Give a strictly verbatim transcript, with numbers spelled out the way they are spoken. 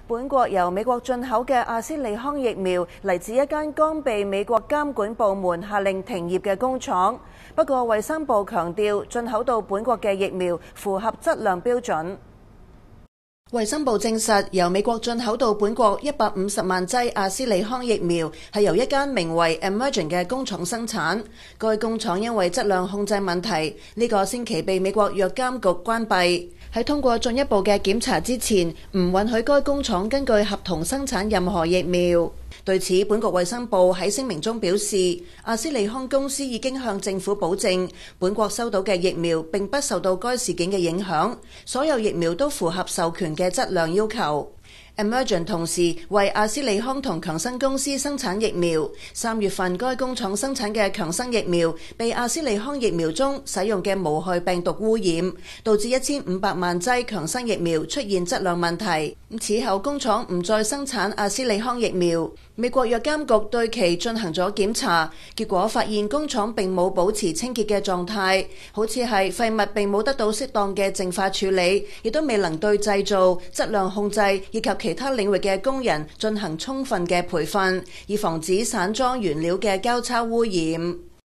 本國由美國進口嘅阿斯利康疫苗嚟自一間剛被美國監管部門下令停業嘅工廠。不過，衛生部強調進口到本國嘅疫苗符合質量標準。衛生部證實，由美國進口到本國一百五十萬劑阿斯利康疫苗係由一間名為 Emergent 嘅工廠生產。該工廠因為質量控制問題，呢個星期被美國藥監局關閉。喺通過進一步嘅檢查之前，唔允許該工廠根據合同生產任何疫苗。對此，本國衛生部喺聲明中表示，阿斯利康公司已經向政府保證，本國收到嘅疫苗並不受到該事件嘅影響，所有疫苗都符合授權嘅質量要求。Emergent 同時為阿斯利康同強生公司生產疫苗。三月份，該工廠生產嘅強生疫苗被阿斯利康疫苗中使用嘅無害病毒污染，導致一千五百萬劑強生疫苗出現質量問題。此後，工廠唔再生產阿斯利康疫苗。美國藥監局對其進行咗檢查，結果發現工廠並冇保持清潔嘅狀態，好似係廢物並冇得到適當嘅淨化處理，亦都未能對製造、質量控制以及其他領域嘅工人進行充分嘅培訓，以防止散裝原料嘅交叉污染。